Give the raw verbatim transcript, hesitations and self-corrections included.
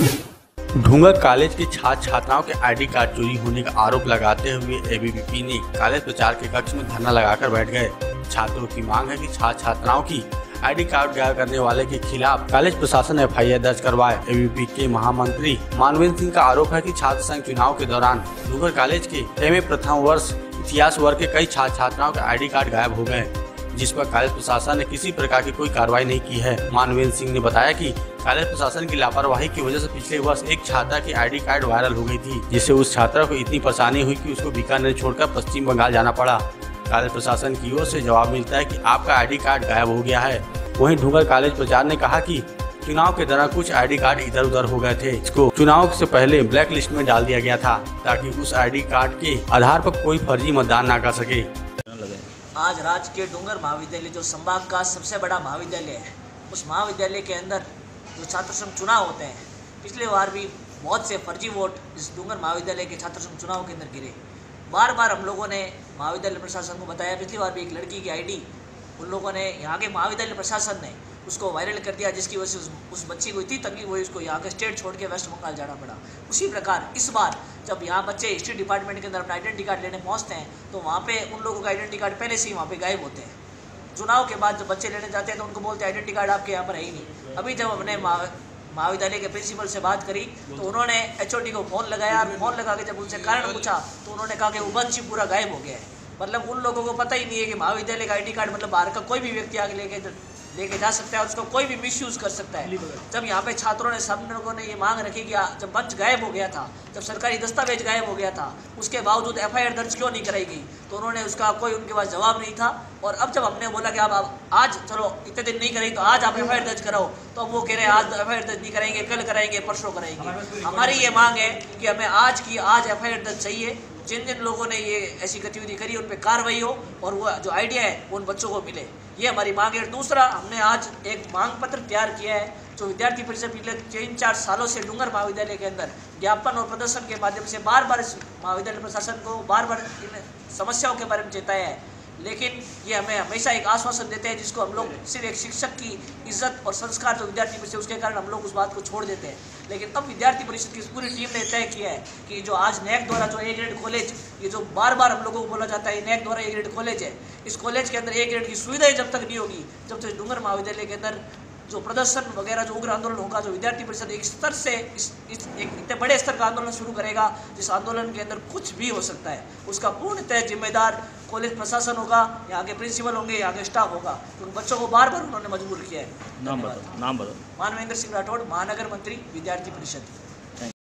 ढूंगर college की छात्र छात्राओं के आईडी कार्ड चोरी होने का आरोप लगाते हुए एबीवीपी ने कॉलेज प्रचार के कक्ष में धरना लगाकर बैठ गए। छात्रों की मांग है कि छात्र छात्राओं की आईडी कार्ड गायब करने वाले के खिलाफ कॉलेज प्रशासन एफ आई आर दर्ज करवाए। एबीवीपी के महामंत्री मानवेंद्र सिंह का आरोप है कि छात्र संघ चुनाव के दौरान ढूंगर कॉलेज के एम ए प्रथम वर्ष इतिहास वर्ग के कई छात्र छात्राओं के आईडी कार्ड गायब हो गए, जिस पर कॉलेज प्रशासन ने किसी प्रकार की कोई कार्रवाई नहीं की है। मानवेंद्र सिंह ने बताया कि कॉलेज प्रशासन की लापरवाही की वजह से पिछले वर्ष एक छात्रा की आईडी कार्ड वायरल हो गई थी, जिससे उस छात्रा को इतनी परेशानी हुई कि उसको बीकानेर छोड़कर पश्चिम बंगाल जाना पड़ा। कॉलेज प्रशासन की ओर से जवाब मिलता है कि आपका आईडी कार्ड गायब हो गया है। वहीं ढूंगर कॉलेज प्रचार ने कहा कि चुनाव के दौरान कुछ आईडी कार्ड इधर उधर हो गए थे, इसको चुनाव से पहले ब्लैक लिस्ट में डाल दिया गया था ताकि उस आईडी कार्ड के आधार पर कोई फर्जी मतदान न कर सके। आज राज्य के ढूंगर महाविद्यालय जो संभाग का सबसे बड़ा महाविद्यालय है, उस महाविद्यालय के अंदर जो छात्र संघ चुनाव होते हैं, पिछले बार भी बहुत से फर्जी वोट इस ढूंगर महाविद्यालय के छात्र संघ चुनाव के अंदर गिरे। बार बार हम लोगों ने महाविद्यालय प्रशासन को बताया। पिछली बार भी एक लड़की की आईडी उन लोगों ने, यहाँ के महाविद्यालय प्रशासन ने उसको वायरल कर दिया, जिसकी वजह से उस, उस बच्ची को इतनी तकलीफ हुई, उसको यहाँ के स्टेट छोड़ के वेस्ट बंगाल जाना पड़ा। उसी प्रकार इस बार जब यहाँ बच्चे हिस्ट्री डिपार्टमेंट के अंदर अपना आइडेंटिटी कार्ड लेने पहुँचते हैं तो वहाँ पे उन लोगों का आइडेंटिटी कार्ड पहले से ही वहाँ पे गायब होते हैं। चुनाव के बाद जब बच्चे लेने जाते हैं तो उनको बोलते हैं आइडेंटिटी कार्ड आपके यहाँ पर है ही नहीं। अभी जब हमने महाविद्यालय के प्रिंसिपल से बात करी तो उन्होंने एच ओ डी को फ़ोन लगाया और फ़ोन लगा के जब उनसे कारण पूछा तो उन्होंने कहा कि वो बंच ही पूरा गायब हो गया है। मतलब उन लोगों को पता ही नहीं है कि महाविद्यालय का आईडी कार्ड मतलब बाहर का कोई भी व्यक्ति आगे लेके लेके जा सकता है और उसको कोई भी मिसयूज़ कर सकता है। जब यहाँ पे छात्रों ने, सब लोगों ने ये मांग रखी कि जब मंच गायब हो गया था, जब सरकारी दस्तावेज गायब हो गया था, उसके बावजूद एफ आई आर दर्ज क्यों नहीं कराई गई, तो उन्होंने उसका कोई उनके पास जवाब नहीं था। और अब जब हमने बोला कि आप आज चलो इतने दिन नहीं करेंगे तो आज आप एफ आई आर दर्ज कराओ, तो अब वो कह रहे हैं आज एफ आई आर दर्ज नहीं कराएंगे, कल कराएंगे, परसों कराएंगे। हमारी ये मांग है कि हमें आज की आज एफ आई आर दर्ज चाहिए। जिन जिन लोगों ने ये ऐसी गतिविधि करी उन पर कार्रवाई हो और वो जो आइडिया है वो उन बच्चों को मिले, ये हमारी मांग है। दूसरा, हमने आज एक मांग पत्र तैयार किया है जो विद्यार्थी परिषद पिछले तीन चार सालों से ढूंगर महाविद्यालय के अंदर ज्ञापन और प्रदर्शन के माध्यम से बार बार इस महाविद्यालय प्रशासन को बार बार इन समस्याओं के बारे में चेताया है, लेकिन ये हमें हमेशा एक आश्वासन देते हैं जिसको हम लोग सिर्फ एक शिक्षक की इज्जत और संस्कार जो विद्यार्थी परिषद, उसके कारण हम लोग उस बात को छोड़ देते हैं। लेकिन अब विद्यार्थी परिषद की पूरी टीम ने तय किया है कि जो आज नैक द्वारा जो ए ग्रेड कॉलेज, ये जो बार बार हम लोगों को बोला जाता है नैक द्वारा ए ग्रेड कॉलेज है, इस कॉलेज के अंदर ए ग्रेड की सुविधाएं जब तक नहीं होगी, जब तक ढूंगर महाविद्यालय के अंदर जो प्रदर्शन वगैरह जो उग्र आंदोलन होगा, जो विद्यार्थी परिषद एक स्तर से इस, इस एक इतने बड़े स्तर का आंदोलन शुरू करेगा जिस आंदोलन के अंदर कुछ भी हो सकता है, उसका पूर्णतः जिम्मेदार कॉलेज प्रशासन होगा, यहाँ के प्रिंसिपल होंगे, यहाँ के स्टाफ होगा। तो उन बच्चों को बार बार उन्होंने मजबूर किया है। नाम बताओ। नाम बताओ। मानवेंद्र सिंह राठौड़, महानगर मंत्री, विद्यार्थी परिषद।